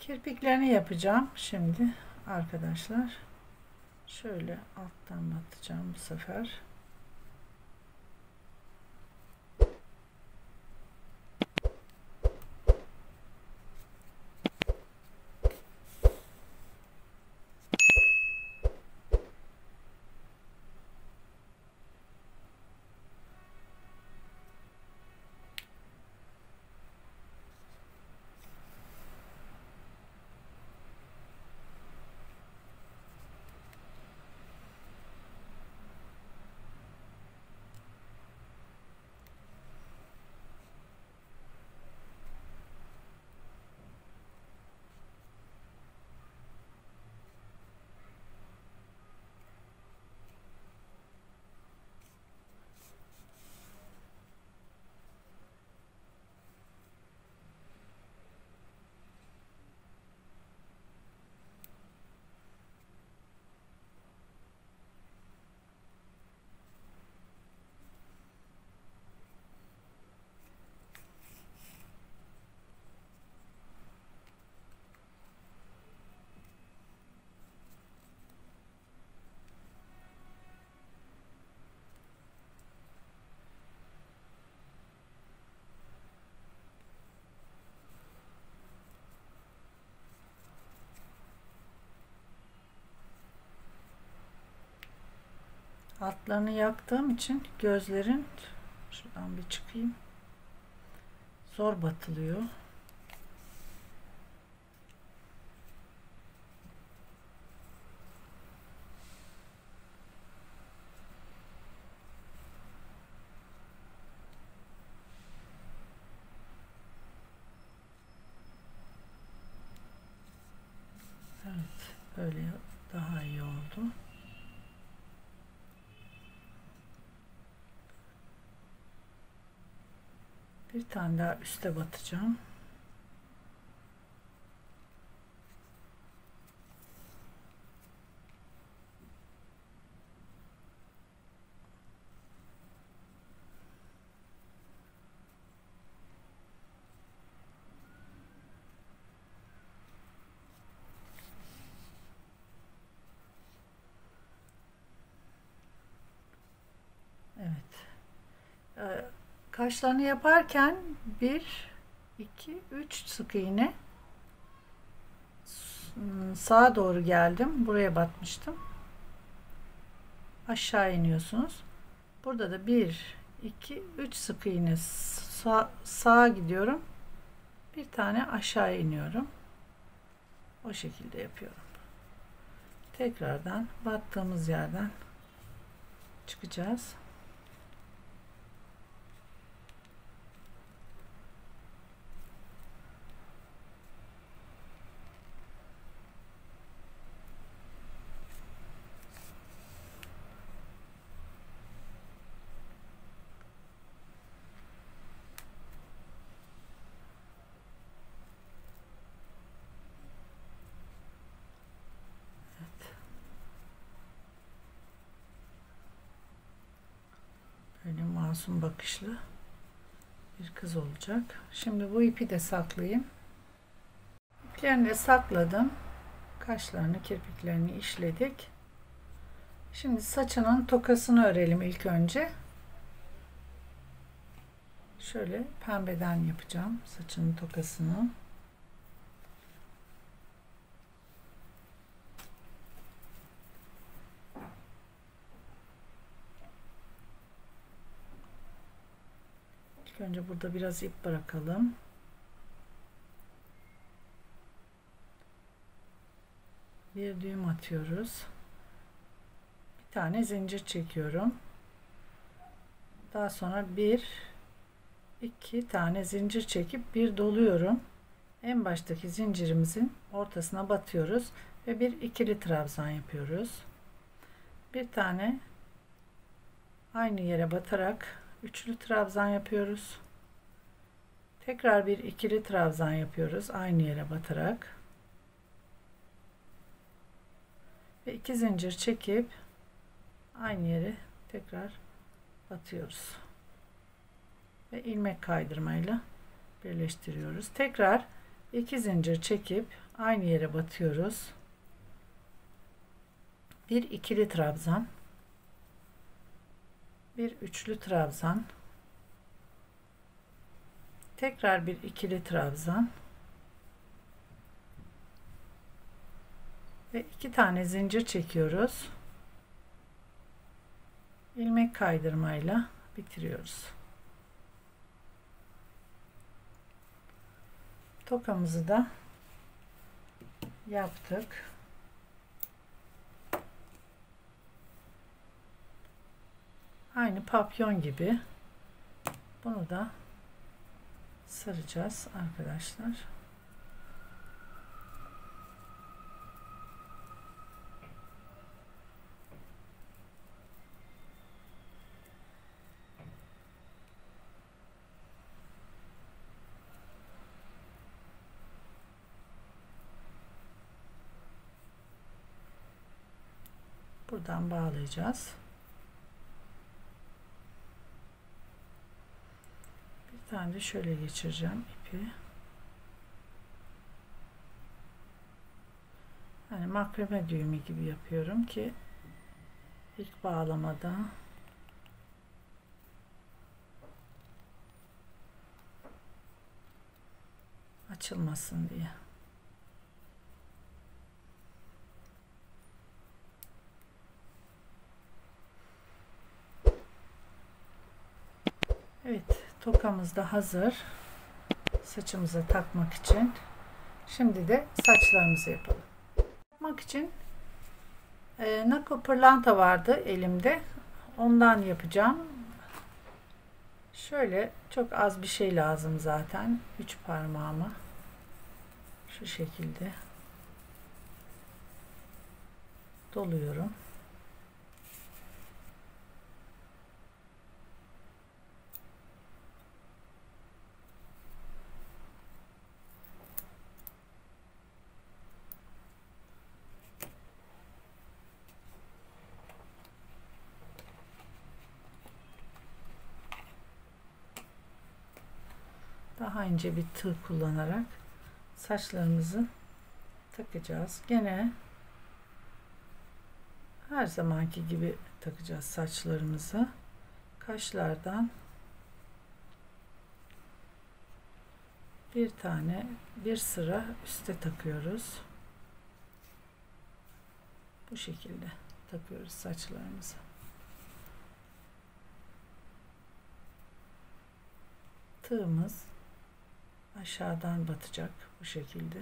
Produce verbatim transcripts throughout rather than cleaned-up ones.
Kirpiklerini yapacağım şimdi arkadaşlar. Şöyle alttan batacağım bu sefer. Altlarını yaktığım için gözlerin, şuradan bir çıkayım, zor batılıyor. Evet, böyle daha iyi oldu. Bir tane daha üste batacağım. Evet. Kaşlarını yaparken bir, iki, üç sık iğne sağa doğru geldim. Buraya batmıştım. Aşağı iniyorsunuz. Burada da bir, iki, üç sık iğne sağ, sağa gidiyorum. Bir tane aşağı iniyorum. O şekilde yapıyorum. Tekrardan battığımız yerden çıkacağız. Böyle masum bakışlı bir kız olacak. Şimdi bu ipi de saklayayım. İplerini de sakladım. Kaşlarını, kirpiklerini işledik. Şimdi saçının tokasını örelim ilk önce. Şöyle pembeden yapacağım saçının tokasını. İlk önce burada biraz ip bırakalım. Bir düğüm atıyoruz. Bir tane zincir çekiyorum. Daha sonra bir, iki tane zincir çekip bir doluyorum. En baştaki zincirimizin ortasına batıyoruz ve bir ikili trabzan yapıyoruz. Bir tane aynı yere batarak üçlü trabzan yapıyoruz. Tekrar bir ikili trabzan yapıyoruz aynı yere batarak. Ve iki zincir çekip aynı yere tekrar batıyoruz. Ve ilmek kaydırmayla birleştiriyoruz. Tekrar iki zincir çekip aynı yere batıyoruz. Bir ikili trabzan, bir üçlü trabzan, tekrar bir ikili trabzan ve iki tane zincir çekiyoruz. İlmek kaydırmayla bitiriyoruz. Tokamızı da yaptık. Aynı papyon gibi bunu da saracağız arkadaşlar. Buradan bağlayacağız. Bir tane de şöyle geçireceğim ipi. Yani makrame düğümü gibi yapıyorum ki ilk bağlamada açılmasın diye. Evet, tokamız da hazır saçımıza takmak için. Şimdi de saçlarımızı yapalım. Yapmak için e, nako pırlanta vardı elimde, ondan yapacağım. Şöyle çok az bir şey lazım zaten. Üç parmağımı şu şekilde doluyorum. Daha ince bir tığ kullanarak saçlarımızı takacağız. Gene her zamanki gibi takacağız saçlarımızı. Kaşlardan bir tane, bir sıra üste takıyoruz. Bu şekilde takıyoruz saçlarımızı. Tığımız aşağıdan batacak bu şekilde.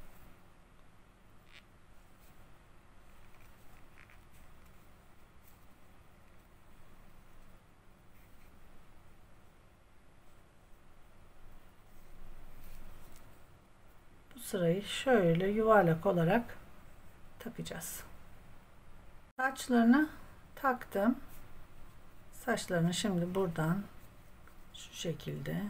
Bu sırayı şöyle yuvarlak olarak takacağız. Saçlarını taktım. Saçlarını şimdi buradan şu şekilde,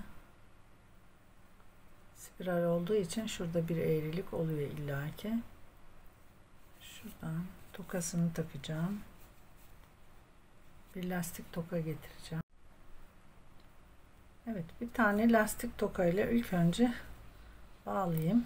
spiral olduğu için şurada bir eğrilik oluyor illaki. Şuradan tokasını takacağım. Bir lastik toka getireceğim. Evet, bir tane lastik toka ile ilk önce bağlayayım.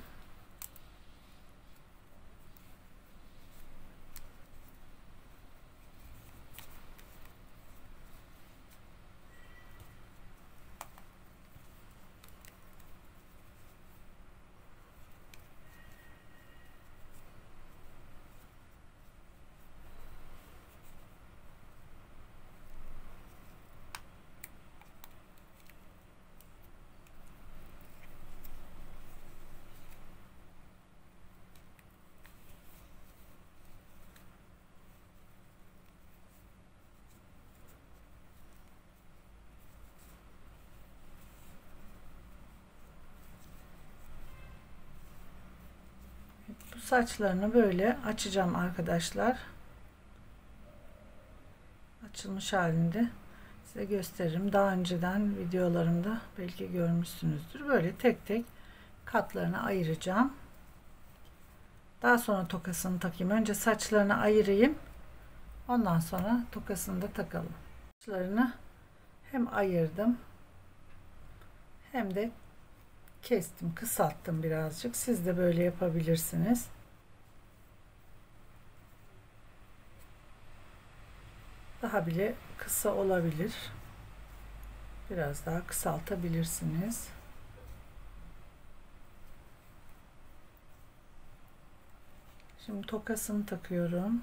Bu saçlarını böyle açacağım arkadaşlar. Açılmış halinde size gösteririm. Daha önceden videolarımda belki görmüşsünüzdür. Böyle tek tek katlarını ayıracağım. Daha sonra tokasını takayım. Önce saçlarını ayırayım. Ondan sonra tokasını da takalım. Saçlarını hem ayırdım hem de kestim, kısalttım birazcık. Siz de böyle yapabilirsiniz. Daha bile kısa olabilir. Biraz daha kısaltabilirsiniz. Şimdi tokasını takıyorum.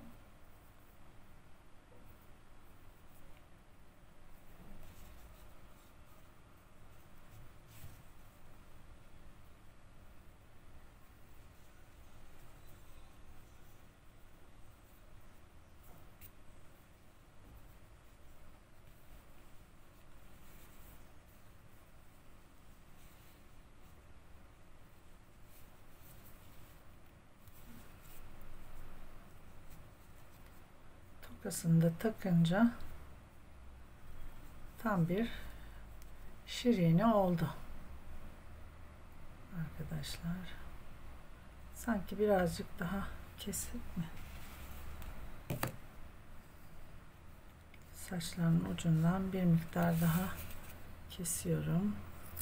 Tokasını da takınca tam bir şirini oldu arkadaşlar. Sanki birazcık daha kesik mi? Saçlarının ucundan bir miktar daha kesiyorum.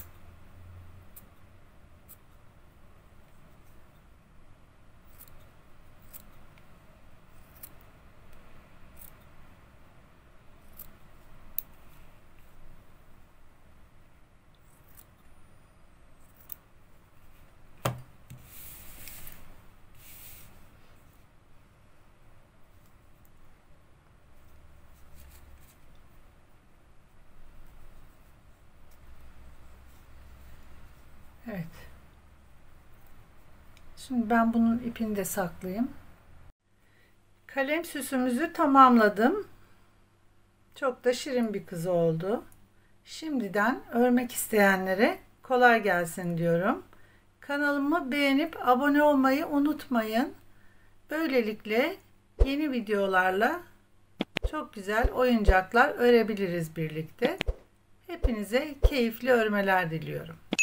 Evet. Şimdi ben bunun ipini de saklayayım. Kalem süsümüzü tamamladım. Çok da şirin bir kız oldu. Şimdiden örmek isteyenlere kolay gelsin diyorum. Kanalımı beğenip abone olmayı unutmayın. Böylelikle yeni videolarla çok güzel oyuncaklar örebiliriz birlikte. Hepinize keyifli örmeler diliyorum.